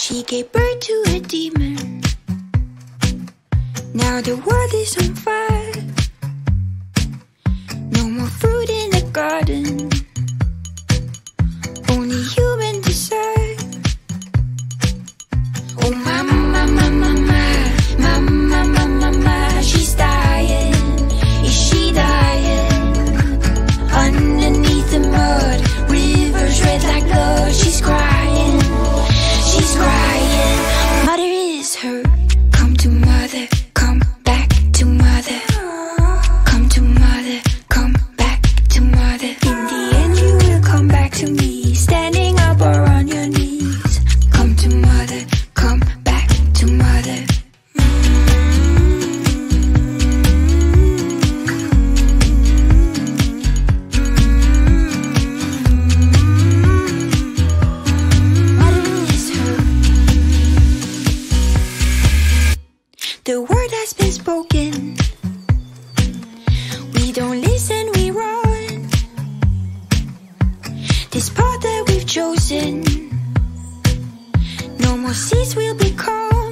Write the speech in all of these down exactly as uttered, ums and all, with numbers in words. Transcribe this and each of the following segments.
She gave birth to a demon. Now the world is on fire. No more fruit in the garden, only human desire. Oh my, my, my, my, my, my, my, my, my, my. She's dying. Is she dying? Underneath the mud, rivers red like blood. She's crying. She's crying. Mother is hurt. Come to mother. Come back to mother. Come to mother. Come back to mother. In the end you will come back to me, standing up or on your knees. Come to mother. Come back to mother. The word has been spoken. We don't listen, we run. This path that we've chosen, no more seas will become.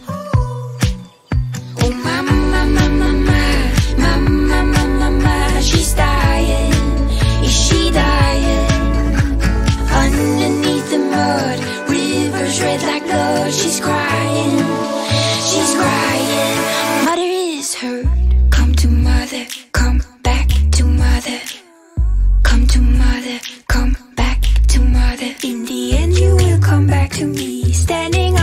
Oh my, my, my, my, my, my, my, my, my, my. She's dying. Is she dying? Underneath the mud, rivers red like blood. She's crying. She's crying. Mother is hurt. Come to mother. Come back to mother. Come to mother. Come back to mother. In the end you will come back to me, standing